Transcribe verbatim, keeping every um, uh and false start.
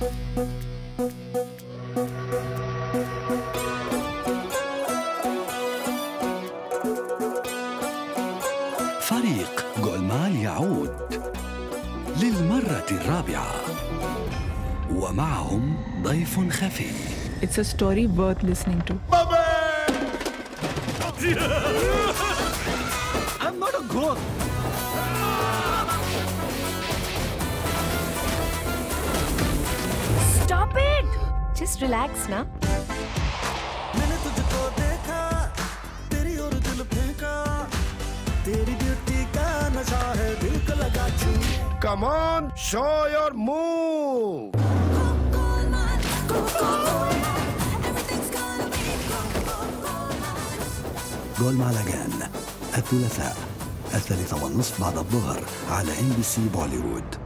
فريق جولمال يعود للمرة الرابعة ومعهم ضيف خفي. It's a story worth listening to. I'm not a ghost. Stop it! Just relax, na. मैंने तुझको देखा, तेरी और दिल फेंका, तेरी ब्यूटी का नशा है दिल को लगा छू. Come on, show your move. جولمال أجان الثلاثاء الثالثة والنصف بعد الظهر على إم بي سي بوليوود.